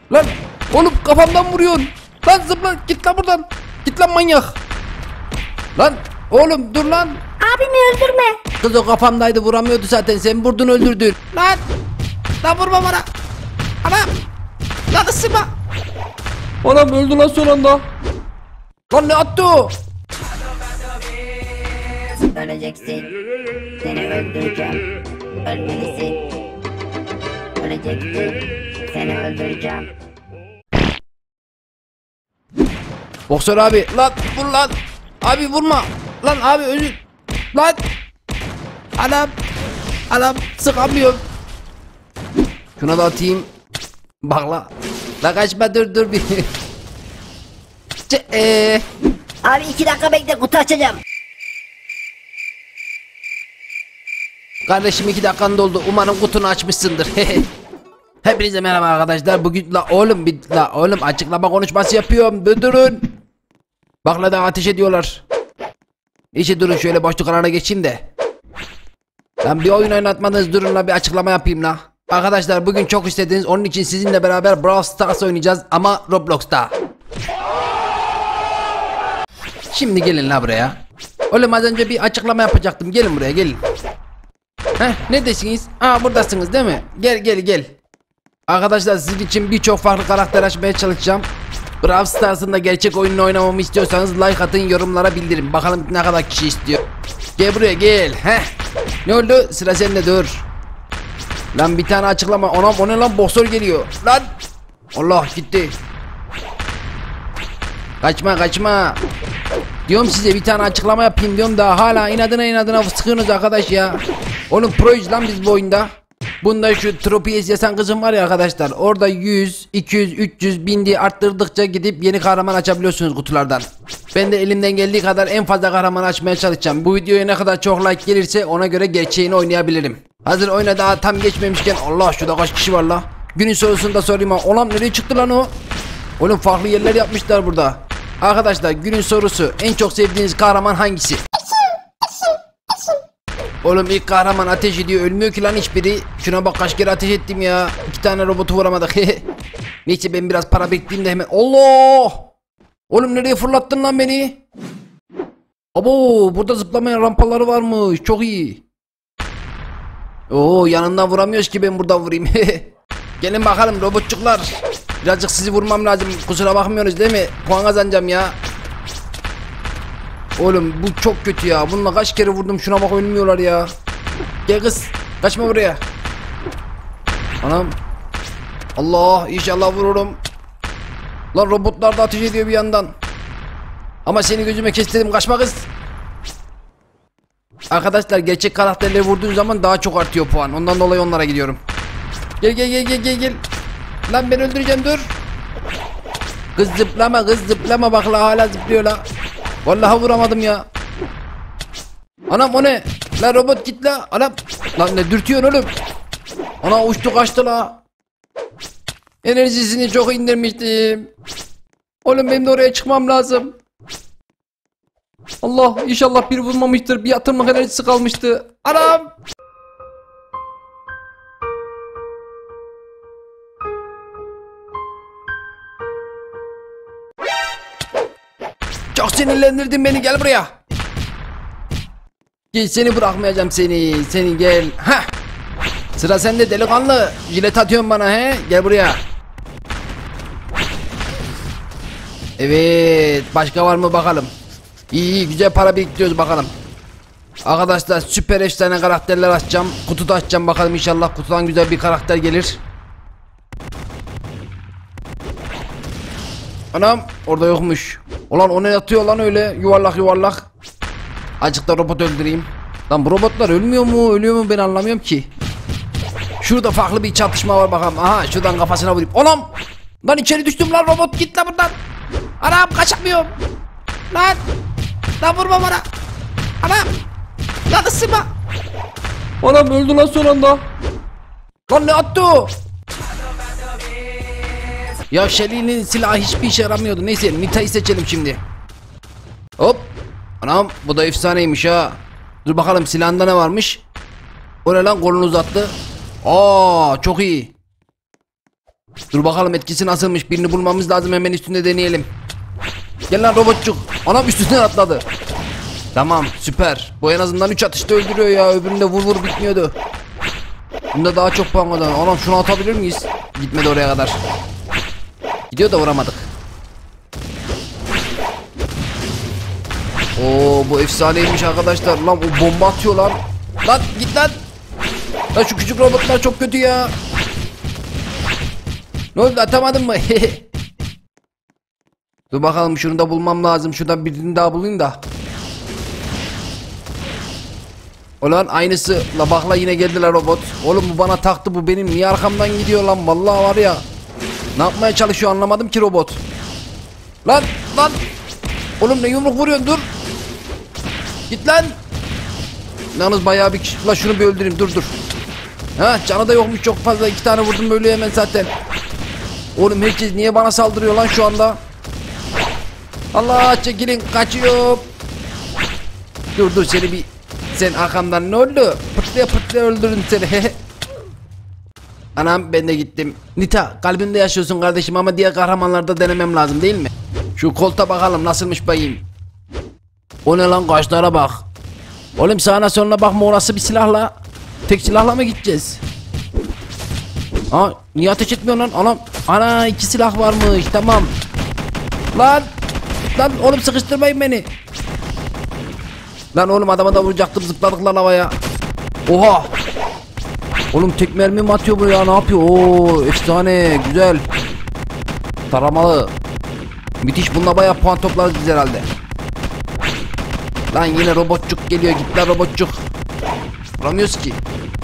Lan oğlum kafamdan vuruyorsun. Lan zıpla git lan buradan. Git lan manyak. Lan oğlum dur lan. Abimi öldürme. Kız o kafamdaydı vuramıyordu zaten, sen vurdun öldürdün. Lan. Lan vurma bana. Anam. Lan ısırma. Anam öldü lan son anda. Lan ne attı o? Öleceksin. Seni öldüreceğim. Ölmelisin. Öleceksin. Seni öldüreceğim. Boksör abi lan vur lan. Abi vurma. Lan abi özür. Lan. Anam sıkamıyorum. Şuna da atayım. Bak la kaçma dur bir. Abi 2 dakika bekle, kutu açacağım. Kardeşim 2 dakikan doldu. Umarım kutunu açmışsındır. Hepinize merhaba arkadaşlar. Bugün oğlum açıklama konuşması yapıyorum. Durun. Bak la da ateş ediyorlar. İşte durun şöyle boşluk alana geçeyim de. Lan bir oyun oynatmadınız, durun la bir açıklama yapayım la. Arkadaşlar bugün çok istediniz, onun için sizinle beraber Brawl Stars oynayacağız ama Roblox'ta. Şimdi gelin la buraya. Oğlum az önce bir açıklama yapacaktım, gelin buraya gelin. Ne desiniz? Buradasınız değil mi? Gel. Arkadaşlar sizin için birçok farklı karakter açmaya çalışacağım. Brawl Stars'ın da gerçek oyununu oynamamı istiyorsanız like atın, yorumlara bildirin. Bakalım ne kadar kişi istiyor. Gel buraya gel. Ne oldu? Sıra sende, dur. Lan bir tane açıklama. Anam o ne lan, boksör geliyor. Lan. Allah gitti. Kaçma. Diyorum size bir tane açıklama yapayım diyorum da hala inadına sıkıyorsunuz arkadaş ya. Oğlum proyuz lan biz bu oyunda. Bunda şu Tropies yasan kızım var ya arkadaşlar. Orada 100, 200, 300, 1000 diye arttırdıkça gidip yeni kahraman açabiliyorsunuz kutulardan. Ben de elimden geldiği kadar en fazla kahraman açmaya çalışacağım. Bu videoya ne kadar çok like gelirse ona göre gerçeğini oynayabilirim. Hazır oyuna daha tam geçmemişken, Allah şurada kaç kişi var la. Günün sorusunu da sorayım ha. Oğlum nereye çıktı lan o? Oğlum farklı yerler yapmışlar burada. Arkadaşlar günün sorusu, en çok sevdiğiniz kahraman hangisi? Oğlum ilk kahraman ateş ediyor, ölmüyor ki lan hiçbiri. Şuna bak kaç kere ateş ettim ya. 2 tane robotu vuramadık. Neyse ben biraz para bekleyeyim de hemen. Allah! Oğlum nereye fırlattın lan beni? Abo burada zıplamayan rampaları varmış, çok iyi. Oo yanından vuramıyoruz ki, ben buradan vurayım. Gelin bakalım robotçuklar. Birazcık sizi vurmam lazım, kusura bakmıyorsunuz değil mi? Puan kazanacağım ya. Oğlum bu çok kötü ya. Bununla kaç kere vurdum, şuna bak ölmüyorlar ya. Gel kız kaçma buraya. Anam. Allah inşallah vururum. Lan robotlar da ateş ediyor bir yandan. Ama seni gözüme kestirdim, kaçma kız. Arkadaşlar gerçek karakterleri vurduğun zaman daha çok artıyor puan. Ondan dolayı onlara gidiyorum. Gel. Lan ben öldüreceğim, dur. Kız zıplama bak la, hala zıplıyor la. Vallahi vuramadım ya. Anam o ne? La robot git la. Anam. Lan ne dürtüyorsun oğlum? Ana uçtu kaçtı la. Enerjisini çok indirmiştim. Oğlum benim de oraya çıkmam lazım. Allah inşallah biri vurmamıştır. Bir yatırmak enerjisi kalmıştı. Anam. Çok sinirlendirdin beni, gel buraya. Gel, seni bırakmayacağım seni gel. Sıra sende delikanlı. Jilet atıyorsun bana gel buraya. Evet, başka var mı bakalım. İyi güzel para biriktiriyoruz bakalım. Arkadaşlar süper efsane karakterler açacağım. Kutuda açacağım bakalım, inşallah kutudan güzel bir karakter gelir. Anam orada yokmuş. Ulan o ne atıyor lan öyle yuvarlak. Azıcık da robot öldüreyim. Lan bu robotlar ölmüyor mu ben anlamıyorum ki. Şurada farklı bir çatışma var bakalım. Aha şuradan kafasına vurayım. Anam. Lan içeri düştüm lan, robot git lan buradan. Anam kaçamıyorum. Lan vurma bana. Anam. Lan ısırma. Anam öldü lan son anda. Lan ne attı o? Ya Shelly'nin silahı hiçbir işe yaramıyordu. Neyse Nita'yı seçelim şimdi. Hop. Anam bu da efsaneymiş ha. Dur bakalım silahında ne varmış. O ne lan, kolunu uzattı. Çok iyi. Dur bakalım etkisi nasılmış. Birini bulmamız lazım, hemen üstünde deneyelim. Gel lan robotçuk. Anam üstünden atladı. Tamam süper. Bu en azından 3 atışta öldürüyor ya. Öbüründe vur vur bitmiyordu. Bunda daha çok puan kazandı. Anam şunu atabilir miyiz? Gitmedi oraya kadar. Gidiyor da vuramadık. Oo bu efsaneymiş arkadaşlar. Lan o bomba atıyor lan. Lan git lan. Lan şu küçük robotlar çok kötü ya. Ne oldu, atamadın mı? Dur bakalım, şunu da bulmam lazım. Şuradan birini daha bulayım da. Ulan aynısı. La bakla yine geldiler robot. Oğlum bu bana taktı, bu benim. Niye arkamdan gidiyor lan? Vallahi var ya. Ne yapmaya çalışıyor anlamadım ki robot. Lan lan. Oğlum ne yumruk vuruyorsun, dur. Git lan. Yalnız bayağı bir kişi. La şunu bir öldüreyim, dur dur. Ha canı da yokmuş çok fazla. 2 tane vurdum böyle hemen zaten. Oğlum herkes niye bana saldırıyor lan şu anda? Allah çekilin, kaçıyor. Dur dur seni bir. Sen arkamdan ne oldu? Pırtlaya pırtlaya öldürdüm seni. Anam ben de gittim. Nita kalbimde yaşıyorsun kardeşim ama diğer kahramanlarda denemem lazım değil mi? Şu kolta bakalım nasılmış bayım. O ne lan, kaşlara bak. Oğlum sağına soluna bakma, orası bir silahla. Tek silahla mı gideceğiz? Aa niye ateş etmiyor lan? Anam. Ana 2 silah varmış, tamam. Lan. Lan oğlum sıkıştırmayın beni. Lan oğlum adama da vuracaktım, zıpladık lan havaya. Oha. Oğlum tek mermi mi atıyor bu ya, ne yapıyor? Oo efsane güzel. Taramalı. Müthiş, bununla bayağı puan toplarız biz herhalde. Lan yine robotçuk geliyor, git lan robotçuk. Vuramıyoruz ki.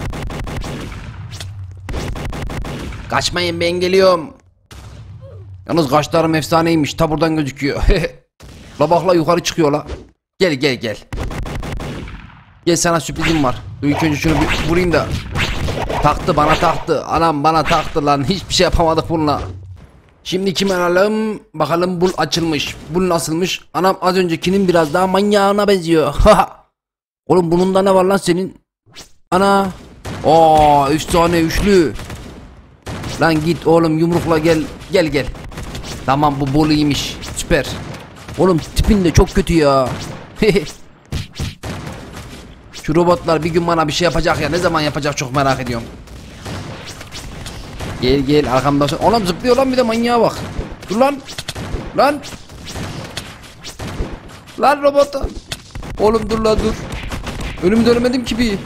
Kaçmayın, ben geliyorum. Yalnız kaşlarım efsaneymiş, ta buradan gözüküyor. La bak la, yukarı çıkıyor la. Gel gel gel. Gel sana sürprizim var. Dur ilk önce şunu bir vurayım da. Taktı bana, taktı. Anam bana taktı lan. Hiçbir şey yapamadık bununla. Şimdi kim alalım? Bakalım bul açılmış. Bul nasılmış? Anam az öncekinin biraz daha manyağına benziyor. Oğlum bunun da ne var lan senin? Ana. Aa efsane üçlü. Lan git oğlum, yumrukla gel. Gel gel. Tamam bu bol iyiymiş. Süper. Oğlum tipin de çok kötü ya. Şu robotlar bir gün bana bir şey yapacak ya. Ne zaman yapacak çok merak ediyorum. Gel gel arkamda. Oğlum zıplıyor lan bir de, manyağa bak. Dur lan. Lan. Lan robota. Oğlum dur lan dur. Önümü dönemedim ki bir.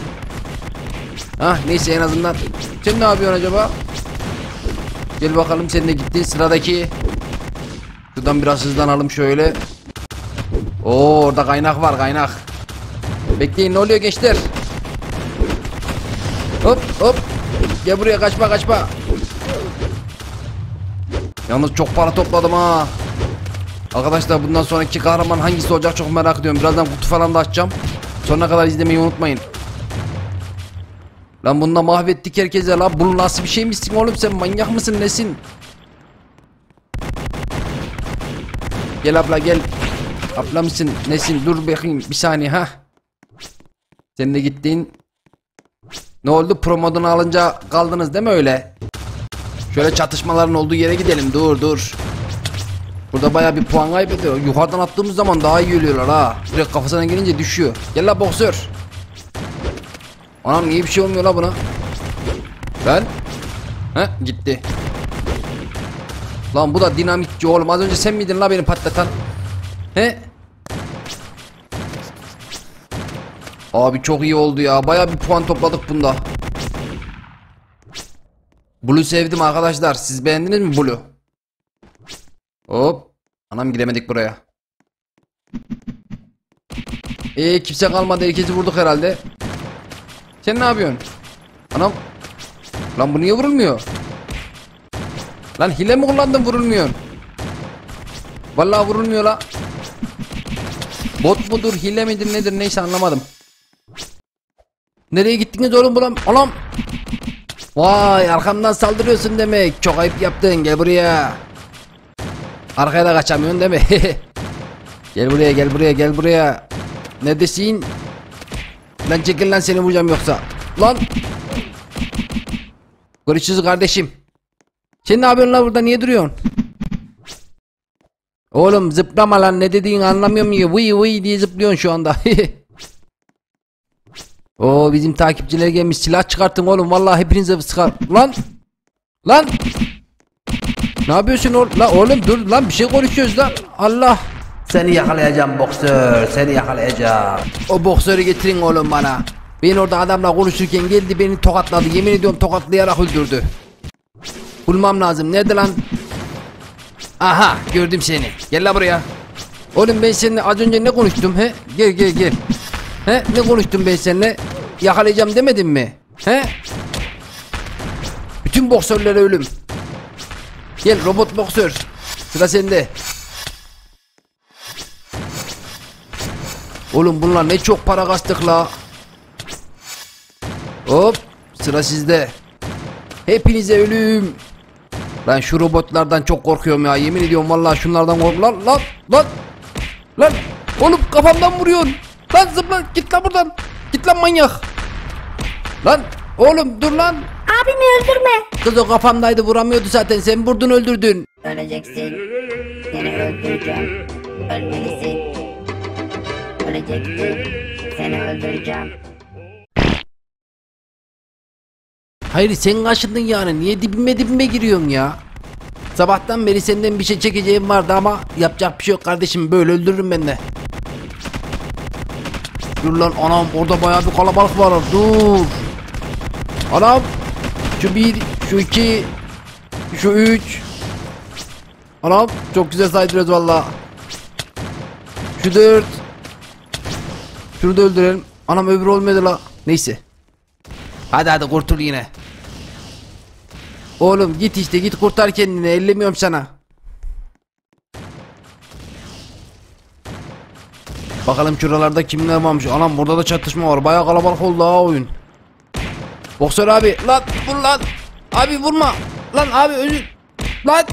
Ah neyse en azından. Sen ne yapıyorsun acaba? Gel bakalım, sen de gittin, sıradaki. Şuradan biraz hızlanalım şöyle. Oo orada kaynak var, kaynak. Bekleyin, ne oluyor gençler? Hop hop. Gel buraya, kaçma kaçma. Yalnız çok para topladım ha. Arkadaşlar bundan sonraki kahraman hangisi olacak çok merak ediyorum. Birazdan kutu falan da açacağım. Sonuna kadar izlemeyi unutmayın. Lan bununla mahvettik herkese lan. Bu nasıl bir şey misin oğlum, sen manyak mısın nesin? Gel abla gel. Abla mısın nesin, dur bakayım bir saniye ha. Sen de gittin. Ne oldu, promodunu alınca kaldınız değil mi öyle? Şöyle çatışmaların olduğu yere gidelim, dur dur. Burada baya bir puan kaybediyor. Yukarıdan attığımız zaman daha iyi ölüyorlar ha. Direkt kafasına gelince düşüyor. Gel la boksör. Anam niye bir şey olmuyor la buna? Ben? He gitti. Lan bu da dinamitçi oğlum. Az önce sen miydin la beni patlatan? He? Abi çok iyi oldu ya. Baya bir puan topladık bunda. Blue sevdim arkadaşlar. Siz beğendiniz mi Blue? Hop. Anam giremedik buraya. Kimse kalmadı. Herkesi vurduk herhalde. Sen ne yapıyorsun? Anam. Lan bu niye vurulmuyor? Lan hile mi kullandın, vurulmuyor? Vallahi vurulmuyor la. Bot mudur, hile midir nedir, neyse anlamadım. Nereye gittiniz oğlum buram? Anam. Vay arkamdan saldırıyorsun demek. Çok ayıp yaptın, gel buraya. Arkaya da kaçamıyorsun değil mi? Gel buraya gel buraya gel buraya. Neredesin? Lan çekil lan, seni vuracağım yoksa. Lan. Görüşürüz kardeşim. Sen ne yapıyorsun la burada, niye duruyorsun? Oğlum zıplama lan, ne dediğini anlamıyorum ya. Vıy vıy diye zıplıyorsun şu anda. Oo, bizim takipçiler gelmiş, silah çıkartın oğlum, vallahi hepinize sıkar. Lan ne yapıyorsun oğlum? La oğlum dur lan, bir şey konuşuyoruz lan. Allah. Seni yakalayacağım boksör, seni yakalayacağım. O boksörü getirin oğlum bana. Ben orada adamla konuşurken geldi beni tokatladı, yemin ediyorum tokatlayarak öldürdü. Bulmam lazım, nerede lan? Aha, gördüm seni, gel la buraya. Oğlum ben seninle az önce ne konuştum he? Gel. He, ne konuştum ben seninle? Yakalayacağım demedim mi? He? Bütün boksörlere ölüm. Gel robot boksör, sıra sende. Oğlum bunlar ne çok para kastık la. Hop, sıra sizde. Hepinize ölüm. Ben şu robotlardan çok korkuyorum ya, yemin ediyorum vallahi şunlardan korkuyorum. Lan oğlum kafamdan vuruyorsun. Lan zıpla, git lan buradan. Git lan manyak. Lan oğlum dur lan. Abimi öldürme. Kız o kafamdaydı, vuramıyordu zaten, sen vurdun öldürdün. Öleceksin. Seni öldüreceğim. Ölmelisin. Öleceksin. Seni öldüreceğim. Hayır sen kaşındın yani, niye dibime giriyorsun ya? Sabahtan beri senden bir şey çekeceğim vardı ama yapacak bir şey yok kardeşim, böyle öldürürüm ben de. Dur lan anam, orada bayağı bir kalabalık var, dur. Anam, şu 1, şu 2, şu 3. Anam çok güzel saydırıyoruz valla. Şu 4. Şunu da öldürelim. Anam öbürü olmadı la. Neyse. Hadi kurtul yine. Oğlum git işte, git kurtar kendini, ellemiyorum sana. Bakalım şuralarda kimler varmış. Anam burada da çatışma var, bayağı kalabalık oldu ha oyun. Boksör abi lan, vur lan. Abi vurma. Lan abi özür. Lan.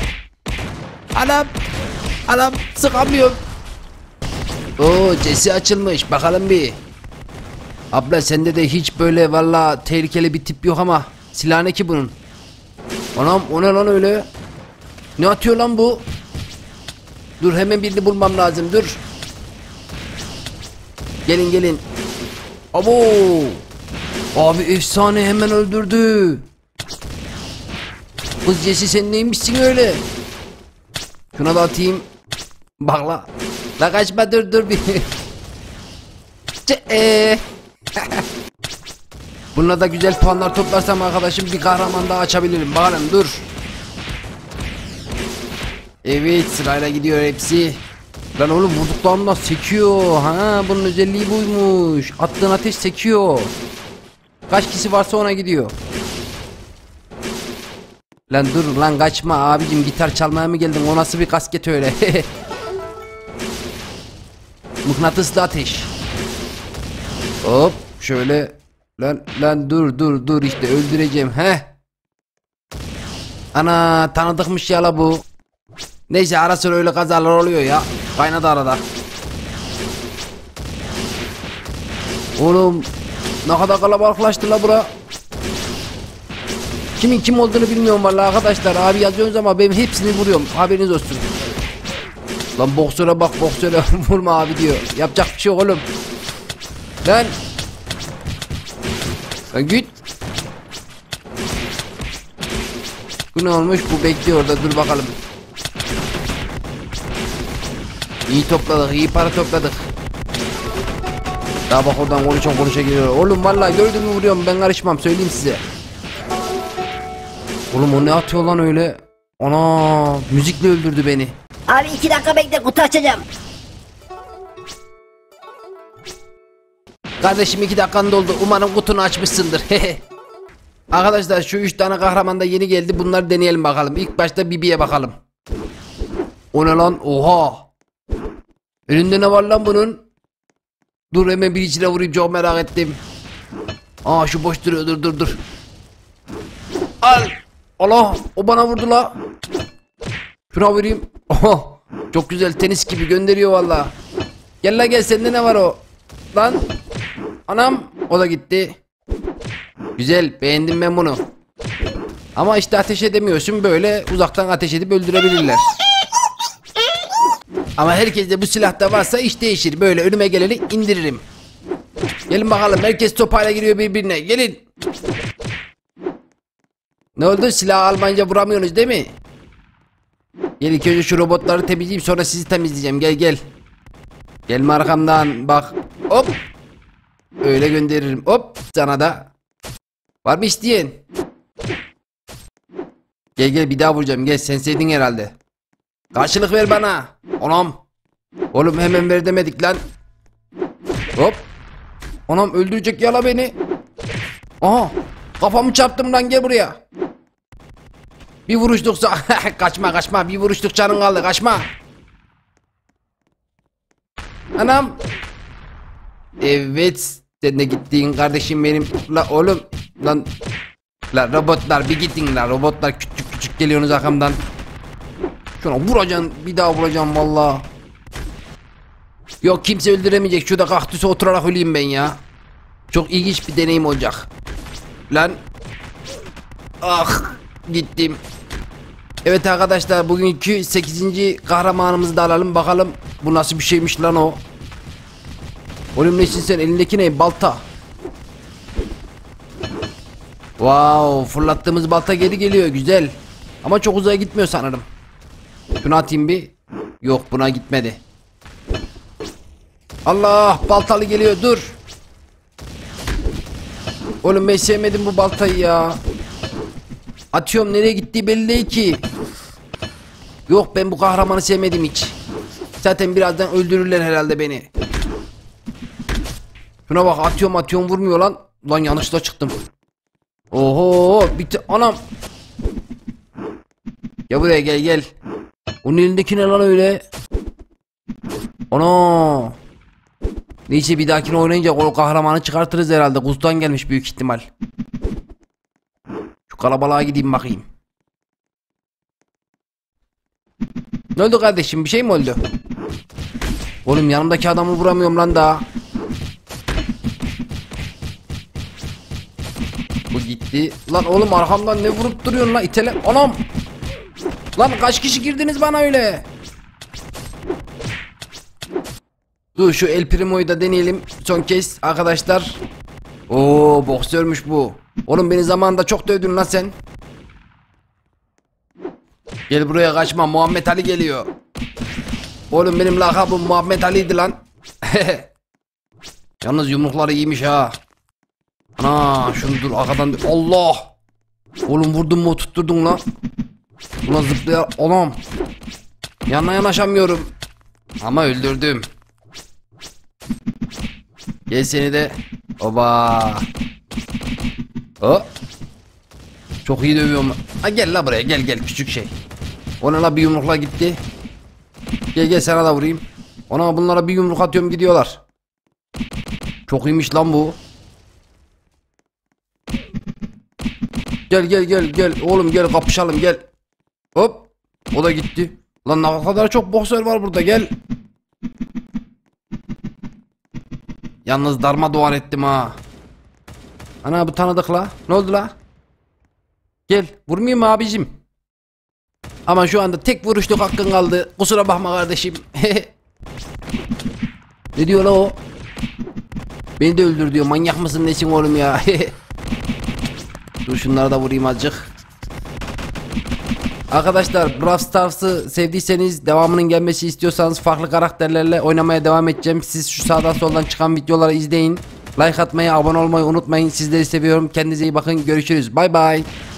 Anam sıkamıyorum. Oo, cesi açılmış, bakalım bir. Abla sende de hiç böyle valla tehlikeli bir tip yok ama silah ne ki bunun? Anam o ne lan öyle? Ne atıyor lan bu? Dur hemen birini bulmam lazım, dur. Gelin. Abo. Abi efsane, hemen öldürdü. Kız Jesse sen neymişsin öyle? Şuna da atayım. Bak la. La kaçma, dur bir. Bununla da güzel puanlar toplarsam arkadaşım bir kahraman daha açabilirim. Bakalım dur. Evet, sırayla gidiyor hepsi. Lan oğlum vurduklarımda sekiyor. Ha, bunun özelliği buymuş. Attığın ateş sekiyor. Kaç kişi varsa ona gidiyor. Lan dur lan, kaçma abicim, gitar çalmaya mı geldin? O nasıl bir kasket öyle? Mıknatıslı ateş. Hop şöyle. Lan dur işte öldüreceğim he. Ana tanıdıkmış ya la bu. Neyse, ara sıra öyle kazalar oluyor ya. Kaynadı arada. Oğlum ne kadar kalabalıklaştı la bura. Kimin kim olduğunu bilmiyorum vallahi arkadaşlar. Abi yazıyorsunuz ama ben hepsini vuruyorum, haberiniz olsun. Lan boksöre bak, boksöre vurma abi diyor. Yapacak bir şey yok oğlum. Lan git. Bu ne olmuş, bu bekliyor orada, dur bakalım. İyi topladık, iyi para topladık. Daha bak oradan konuşa geliyor. Oğlum vallahi gördün mü vuruyorum, ben karışmam, söyleyeyim size. Oğlum o ne atıyor lan öyle? Ana, müzikle öldürdü beni. Abi 2 dakika bekle, kutu açacağım. Kardeşim 2 dakikan doldu, umarım kutunu açmışsındır. Arkadaşlar şu 3 tane kahraman da yeni geldi, bunları deneyelim bakalım. İlk başta Bibi'ye bakalım. O ne lan, oha. Elinde ne var lan bunun? Dur hemen bir içine vurayım, çok merak ettim. Aa şu boş duruyor, dur. Al. Allah, o bana vurdu la. Şuna vurayım. Oha, çok güzel, tenis gibi gönderiyor valla. Gel la gel, sende ne var o? Lan. Anam, o da gitti. Güzel, beğendim ben bunu. Ama işte ateş edemiyorsun, böyle uzaktan ateş edip öldürebilirler. Ama herkeste bu silahta varsa iş değişir. Böyle önüme geleni indiririm. Gelin bakalım, herkes topayla giriyor birbirine, gelin. Ne oldu, silah almayınca vuramıyorsunuz değil mi? Gel ilk önce şu robotları temizleyeyim, sonra sizi temizleyeceğim, gel gel. Gelme arkamdan bak, hop. Öyle gönderirim, hop sana da. Var mı isteyen? Gel gel, bir daha vuracağım, gel, sen sevdin herhalde. Karşılık ver bana. Anam. Oğlum hemen ver demedik lan. Hop. Anam öldürecek yala beni. Aha. Kafamı çarptım lan, gel buraya. Bir vuruştuksa kaçma kaçma, bir vuruştuk canın kaldı, kaçma. Anam. Evet, sen de gittin kardeşim benim. La oğlum lan. La robotlar bir gittin la, robotlar küçük küçük geliyorsunuz arkamdan. Şuna vuracaksın, bir daha vuracağım valla. Yok, kimse öldüremeyecek, şurada kaktüse oturarak öleyim ben ya. Çok ilginç bir deneyim olacak. Lan. Ah, gittim. Evet arkadaşlar, bugünkü 8. kahramanımızı da alalım bakalım. Bu nasıl bir şeymiş lan o. Oğlum nesin sen, elindeki ne, balta. Wow, fırlattığımız balta geri geliyor, güzel. Ama çok uzağa gitmiyor sanırım. Şunu atayım bir. Yok, buna gitmedi. Allah, baltalı geliyor, dur. Oğlum ben sevmedim bu baltayı ya. Atıyorum, nereye gittiği belli değil ki. Yok, ben bu kahramanı sevmedim hiç. Zaten birazdan öldürürler herhalde beni. Şuna bak, atıyorum atıyorum, vurmuyor lan. Lan yanlışla çıktım. Oho, bitti anam. Ya buraya gel gel. Onun elindeki ne lan öyle? Ana. Neyse, bir dahakine oynayınca o kahramanı çıkartırız herhalde. Kuzdan gelmiş büyük ihtimal. Şu kalabalığa gideyim bakayım. Ne oldu kardeşim, bir şey mi oldu? Oğlum yanımdaki adamı vuramıyorum lan daha. Bu gitti. Lan oğlum arkamdan ne vurup duruyorsun lan, itele. Anam. Lan kaç kişi girdiniz bana öyle? Dur şu El Primo'yu da deneyelim son kez arkadaşlar. Oo, boksörmüş bu. Oğlum beni zamanında çok dövdün lan sen. Gel buraya, kaçma, Muhammed Ali geliyor. Oğlum benim lakabım Muhammed Ali'ydi lan. Yalnız yumrukları iyiymiş ha. Ana şunu dur arkadan. Allah. Oğlum vurdun mu tutturdun lan. Buna zıplaya. Oğlum. Yanına yanaşamıyorum. Ama öldürdüm. Gel seni de. Oba. Hop. Çok iyi dövüyorum. Ha gel la buraya, gel gel küçük şey. Ona la bir yumrukla gitti. Gel gel, sana da vurayım. Ona bunlara bir yumruk atıyorum, gidiyorlar. Çok iyiymiş lan bu. Gel gel gel gel oğlum, gel kapışalım, gel. Hop. O da gitti. Lan ne kadar çok boksör var burada, gel. Yalnız darmadağın ettim ha. Ana bu tanıdık la. Ne oldu la? Gel, vurmayayım mı abicim? Ama şu anda tek vuruşluk hakkın kaldı. Kusura bakma kardeşim. Ne diyor la o? Beni de öldür diyor. Manyak mısın nesin oğlum ya? Dur şunlara da vurayım azıcık. Arkadaşlar Brawl Stars'ı sevdiyseniz, devamının gelmesi istiyorsanız farklı karakterlerle oynamaya devam edeceğim. Siz şu sağdan soldan çıkan videoları izleyin. Like atmayı, abone olmayı unutmayın. Sizleri seviyorum. Kendinize iyi bakın. Görüşürüz. Bay bay.